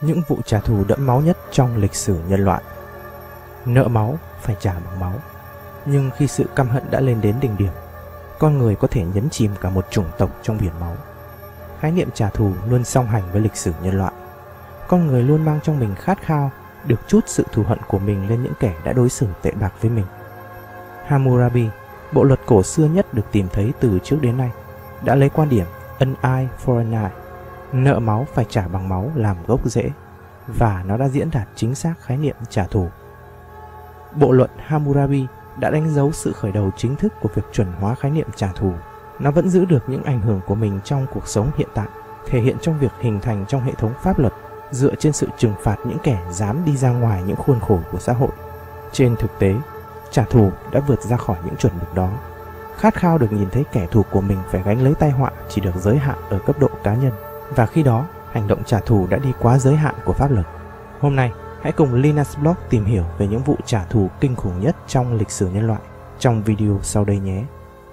những vụ trả thù đẫm máu nhất trong lịch sử nhân loại. Nợ máu phải trả bằng máu. Nhưng khi sự căm hận đã lên đến đỉnh điểm, con người có thể nhấn chìm cả một chủng tộc trong biển máu. Khái niệm trả thù luôn song hành với lịch sử nhân loại. Con người luôn mang trong mình khát khao được trút sự thù hận của mình lên những kẻ đã đối xử tệ bạc với mình. Hammurabi, bộ luật cổ xưa nhất được tìm thấy từ trước đến nay, đã lấy quan điểm an eye for an eye, nợ máu phải trả bằng máu làm gốc rễ, và nó đã diễn đạt chính xác khái niệm trả thù. Bộ luật Hammurabi đã đánh dấu sự khởi đầu chính thức của việc chuẩn hóa khái niệm trả thù. Nó vẫn giữ được những ảnh hưởng của mình trong cuộc sống hiện tại, thể hiện trong việc hình thành trong hệ thống pháp luật dựa trên sự trừng phạt những kẻ dám đi ra ngoài những khuôn khổ của xã hội. Trên thực tế, trả thù đã vượt ra khỏi những chuẩn mực đó. Khát khao được nhìn thấy kẻ thù của mình phải gánh lấy tai họa chỉ được giới hạn ở cấp độ cá nhân, và khi đó, hành động trả thù đã đi quá giới hạn của pháp luật. Hôm nay, hãy cùng Linus Blog tìm hiểu về những vụ trả thù kinh khủng nhất trong lịch sử nhân loại trong video sau đây nhé.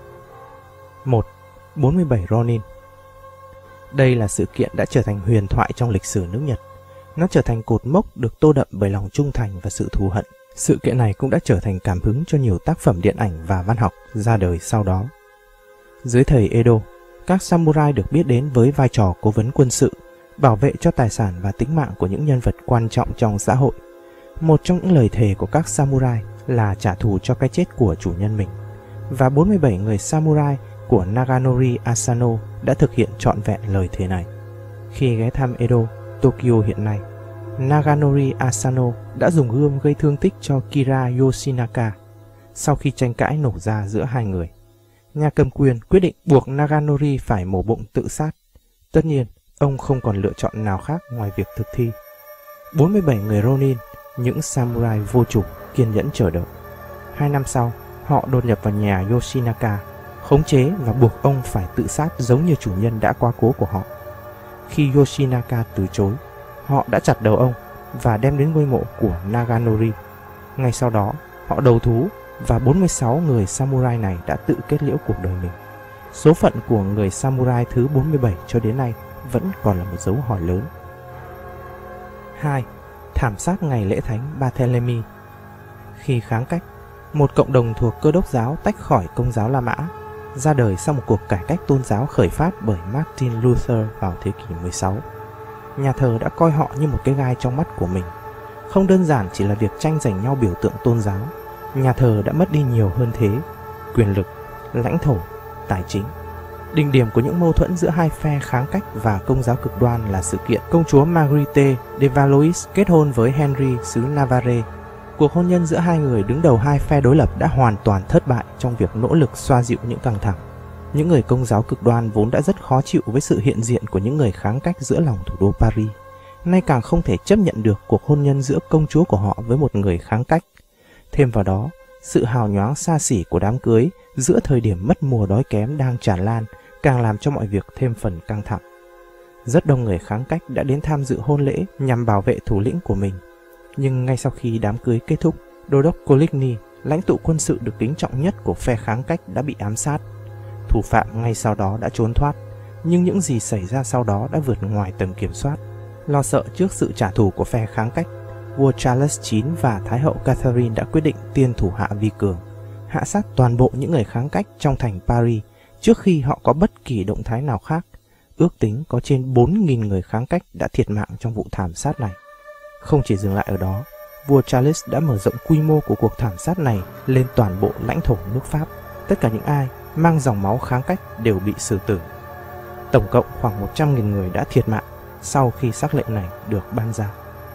1. 47 Ronin. Đây là sự kiện đã trở thành huyền thoại trong lịch sử nước Nhật. Nó trở thành cột mốc được tô đậm bởi lòng trung thành và sự thù hận. Sự kiện này cũng đã trở thành cảm hứng cho nhiều tác phẩm điện ảnh và văn học ra đời sau đó. Dưới thời Edo, các samurai được biết đến với vai trò cố vấn quân sự, bảo vệ cho tài sản và tính mạng của những nhân vật quan trọng trong xã hội. Một trong những lời thề của các samurai là trả thù cho cái chết của chủ nhân mình. Và 47 người samurai của Naganori Asano đã thực hiện trọn vẹn lời thề này. Khi ghé thăm Edo, Tokyo hiện nay, Naganori Asano đã dùng gươm gây thương tích cho Kira Yoshinaka. Sau khi tranh cãi nổ ra giữa hai người, nhà cầm quyền quyết định buộc Naganori phải mổ bụng tự sát. Tất nhiên, ông không còn lựa chọn nào khác ngoài việc thực thi. 47 người Ronin, những samurai vô chủ, kiên nhẫn chờ đợi. 2 năm sau, họ đột nhập vào nhà Yoshinaka, khống chế và buộc ông phải tự sát giống như chủ nhân đã quá cố của họ. Khi Yoshinaka từ chối, họ đã chặt đầu ông và đem đến ngôi mộ của Naganori. Ngay sau đó, họ đầu thú và 46 người samurai này đã tự kết liễu cuộc đời mình. Số phận của người samurai thứ 47 cho đến nay vẫn còn là một dấu hỏi lớn. 2. Thảm sát ngày lễ thánh Barthélemy. Khi kháng cách, một cộng đồng thuộc Cơ đốc giáo tách khỏi Công giáo La Mã, ra đời sau một cuộc cải cách tôn giáo khởi phát bởi Martin Luther vào thế kỷ 16. Nhà thờ đã coi họ như một cái gai trong mắt của mình. Không đơn giản chỉ là việc tranh giành nhau biểu tượng tôn giáo, nhà thờ đã mất đi nhiều hơn thế: quyền lực, lãnh thổ, tài chính. Đỉnh điểm của những mâu thuẫn giữa hai phe kháng cách và Công giáo cực đoan là sự kiện công chúa Marguerite de Valois kết hôn với Henry xứ Navarre. Cuộc hôn nhân giữa hai người đứng đầu hai phe đối lập đã hoàn toàn thất bại trong việc nỗ lực xoa dịu những căng thẳng. Những người Công giáo cực đoan vốn đã rất khó chịu với sự hiện diện của những người kháng cách giữa lòng thủ đô Paris, nay càng không thể chấp nhận được cuộc hôn nhân giữa công chúa của họ với một người kháng cách. Thêm vào đó, sự hào nhoáng xa xỉ của đám cưới giữa thời điểm mất mùa đói kém đang tràn lan càng làm cho mọi việc thêm phần căng thẳng. Rất đông người kháng cách đã đến tham dự hôn lễ nhằm bảo vệ thủ lĩnh của mình. Nhưng ngay sau khi đám cưới kết thúc, đô đốc Coligny, lãnh tụ quân sự được kính trọng nhất của phe kháng cách, đã bị ám sát. Thủ phạm ngay sau đó đã trốn thoát, nhưng những gì xảy ra sau đó đã vượt ngoài tầm kiểm soát. Lo sợ trước sự trả thù của phe kháng cách, vua Charles IX và Thái hậu Catherine đã quyết định tiên thủ hạ vi cường, hạ sát toàn bộ những người kháng cách trong thành Paris trước khi họ có bất kỳ động thái nào khác. Ước tính có trên 4.000 người kháng cách đã thiệt mạng trong vụ thảm sát này. Không chỉ dừng lại ở đó, vua Charles đã mở rộng quy mô của cuộc thảm sát này lên toàn bộ lãnh thổ nước Pháp. Tất cả những ai mang dòng máu kháng cách đều bị xử tử. Tổng cộng khoảng 100.000 người đã thiệt mạng sau khi sắc lệnh này được ban ra.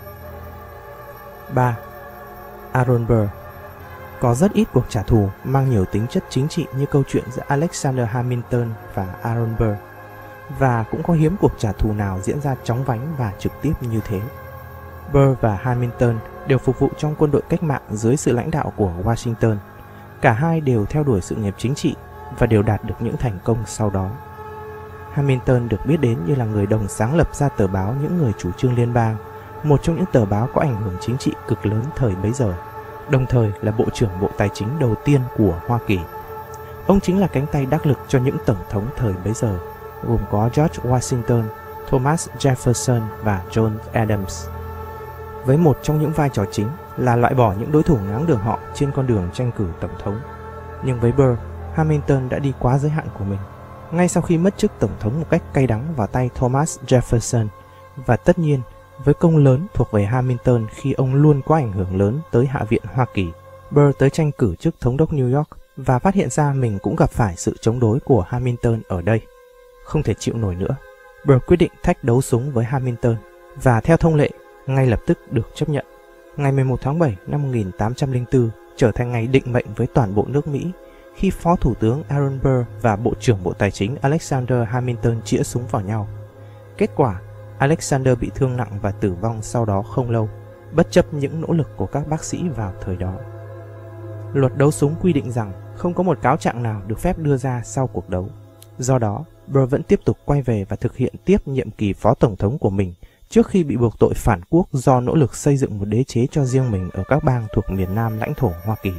3. Aaron Burr. Có rất ít cuộc trả thù mang nhiều tính chất chính trị như câu chuyện giữa Alexander Hamilton và Aaron Burr, và cũng có hiếm cuộc trả thù nào diễn ra chóng vánh và trực tiếp như thế. Burr và Hamilton đều phục vụ trong quân đội cách mạng dưới sự lãnh đạo của Washington. Cả hai đều theo đuổi sự nghiệp chính trị và đều đạt được những thành công sau đó. Hamilton được biết đến như là người đồng sáng lập ra tờ báo Những Người Chủ Trương Liên bang, một trong những tờ báo có ảnh hưởng chính trị cực lớn thời bấy giờ, đồng thời là Bộ trưởng Bộ Tài chính đầu tiên của Hoa Kỳ. Ông chính là cánh tay đắc lực cho những tổng thống thời bấy giờ, gồm có George Washington, Thomas Jefferson và John Adams, với một trong những vai trò chính là loại bỏ những đối thủ ngáng đường họ trên con đường tranh cử tổng thống. Nhưng với Burr, Hamilton đã đi quá giới hạn của mình, ngay sau khi mất chức tổng thống một cách cay đắng vào tay Thomas Jefferson, và tất nhiên với công lớn thuộc về Hamilton khi ông luôn có ảnh hưởng lớn tới Hạ viện Hoa Kỳ. Burr tới tranh cử chức thống đốc New York và phát hiện ra mình cũng gặp phải sự chống đối của Hamilton ở đây. Không thể chịu nổi nữa, Burr quyết định thách đấu súng với Hamilton, và theo thông lệ, ngay lập tức được chấp nhận. Ngày 11 tháng 7 năm 1804 trở thành ngày định mệnh với toàn bộ nước Mỹ, khi Phó Thủ tướng Aaron Burr và Bộ trưởng Bộ Tài chính Alexander Hamilton chĩa súng vào nhau. Kết quả, Alexander bị thương nặng và tử vong sau đó không lâu, bất chấp những nỗ lực của các bác sĩ vào thời đó. Luật đấu súng quy định rằng không có một cáo trạng nào được phép đưa ra sau cuộc đấu. Do đó, Burr vẫn tiếp tục quay về và thực hiện tiếp nhiệm kỳ phó tổng thống của mình trước khi bị buộc tội phản quốc do nỗ lực xây dựng một đế chế cho riêng mình ở các bang thuộc miền Nam lãnh thổ Hoa Kỳ.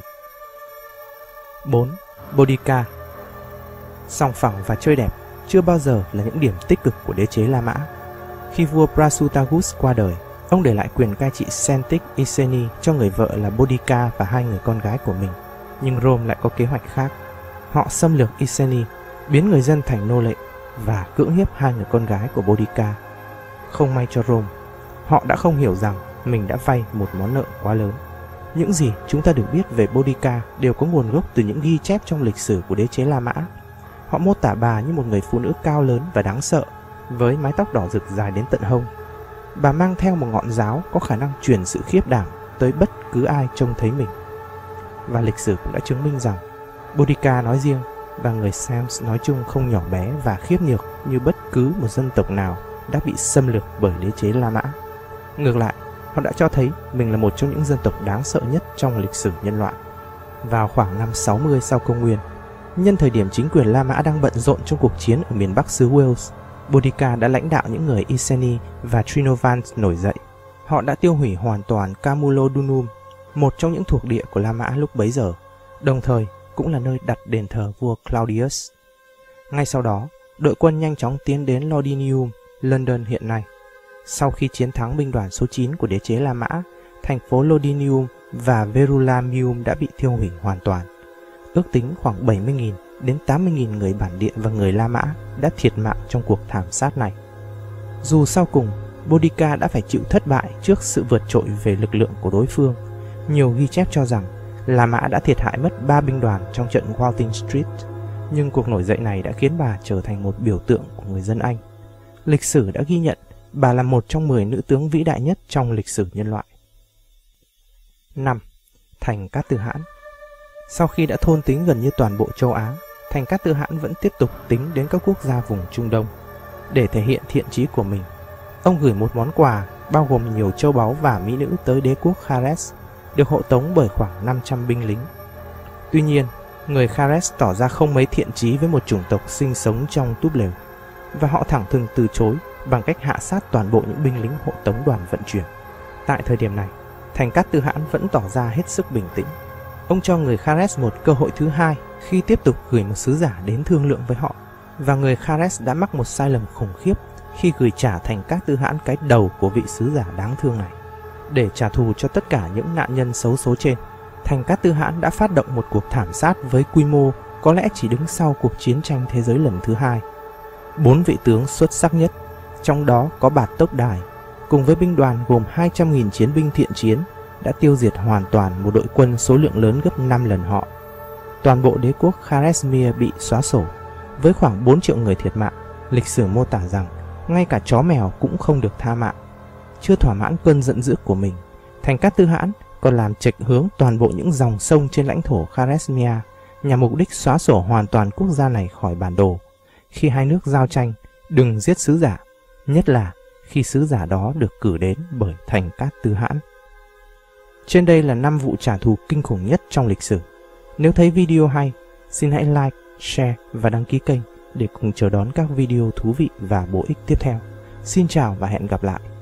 4. Boudica. Sòng phẳng và chơi đẹp chưa bao giờ là những điểm tích cực của đế chế La Mã. Khi vua Prasutagus qua đời, ông để lại quyền cai trị Xentic Iceni cho người vợ là Boudica và 2 người con gái của mình. Nhưng Rome lại có kế hoạch khác. Họ xâm lược Iceni, biến người dân thành nô lệ và cưỡng hiếp 2 người con gái của Boudica. Không may cho Rome, họ đã không hiểu rằng mình đã vay một món nợ quá lớn. Những gì chúng ta được biết về Boudica đều có nguồn gốc từ những ghi chép trong lịch sử của đế chế La Mã. Họ mô tả bà như một người phụ nữ cao lớn và đáng sợ, với mái tóc đỏ rực dài đến tận hông. Bà mang theo một ngọn giáo có khả năng truyền sự khiếp đảm tới bất cứ ai trông thấy mình. Và lịch sử cũng đã chứng minh rằng Boudica nói riêng và người Sams nói chung không nhỏ bé và khiếp nhược như bất cứ một dân tộc nào đã bị xâm lược bởi đế chế La Mã. Ngược lại, họ đã cho thấy mình là một trong những dân tộc đáng sợ nhất trong lịch sử nhân loại. Vào khoảng năm 60 sau công nguyên, nhân thời điểm chính quyền La Mã đang bận rộn trong cuộc chiến ở miền Bắc xứ Wales, Boudica đã lãnh đạo những người Iceni và Trinovans nổi dậy. Họ đã tiêu hủy hoàn toàn Camulodunum, một trong những thuộc địa của La Mã lúc bấy giờ, đồng thời cũng là nơi đặt đền thờ vua Claudius. Ngay sau đó, đội quân nhanh chóng tiến đến Londinium, London hiện nay. Sau khi chiến thắng binh đoàn số 9 của đế chế La Mã, thành phố Londinium và Verulamium đã bị tiêu hủy hoàn toàn. Ước tính khoảng 70.000 đến 80.000 người bản địa và người La Mã đã thiệt mạng trong cuộc thảm sát này. Dù sau cùng, Boudica đã phải chịu thất bại trước sự vượt trội về lực lượng của đối phương, nhiều ghi chép cho rằng La Mã đã thiệt hại mất 3 binh đoàn trong trận Wating Street, nhưng cuộc nổi dậy này đã khiến bà trở thành một biểu tượng của người dân Anh. Lịch sử đã ghi nhận bà là một trong 10 nữ tướng vĩ đại nhất trong lịch sử nhân loại. 5. Thành Cát Tư Hãn. Sau khi đã thôn tính gần như toàn bộ châu Á, thành Cát Tư Hãn vẫn tiếp tục tính đến các quốc gia vùng Trung Đông. Để thể hiện thiện chí của mình, ông gửi một món quà bao gồm nhiều châu báu và mỹ nữ tới đế quốc Khares, được hộ tống bởi khoảng 500 binh lính. Tuy nhiên, người Khares tỏ ra không mấy thiện chí với một chủng tộc sinh sống trong túp lều, và họ thẳng thừng từ chối bằng cách hạ sát toàn bộ những binh lính hộ tống đoàn vận chuyển. Tại thời điểm này, thành Cát Tư Hãn vẫn tỏ ra hết sức bình tĩnh. Ông cho người Khares một cơ hội thứ hai khi tiếp tục gửi một sứ giả đến thương lượng với họ, và người Khares đã mắc một sai lầm khủng khiếp khi gửi trả thành Cát Tư Hãn cái đầu của vị sứ giả đáng thương này. Để trả thù cho tất cả những nạn nhân xấu số trên, thành Cát Tư Hãn đã phát động một cuộc thảm sát với quy mô có lẽ chỉ đứng sau cuộc chiến tranh thế giới lần thứ 2. 4 vị tướng xuất sắc nhất, trong đó có Bạt Tốc Đài, cùng với binh đoàn gồm 200.000 chiến binh thiện chiến, đã tiêu diệt hoàn toàn một đội quân số lượng lớn gấp 5 lần họ. Toàn bộ đế quốc Kharesmir bị xóa sổ, với khoảng 4 triệu người thiệt mạng. Lịch sử mô tả rằng ngay cả chó mèo cũng không được tha mạng. Chưa thỏa mãn cơn giận dữ của mình, thành Cát Tư Hãn còn làm chệch hướng toàn bộ những dòng sông trên lãnh thổ Kharesmir nhằm mục đích xóa sổ hoàn toàn quốc gia này khỏi bản đồ. Khi hai nước giao tranh, đừng giết sứ giả, nhất là khi sứ giả đó được cử đến bởi thành Cát Tư Hãn. Trên đây là 5 vụ trả thù kinh khủng nhất trong lịch sử. Nếu thấy video hay, xin hãy like, share và đăng ký kênh để cùng chờ đón các video thú vị và bổ ích tiếp theo. Xin chào và hẹn gặp lại.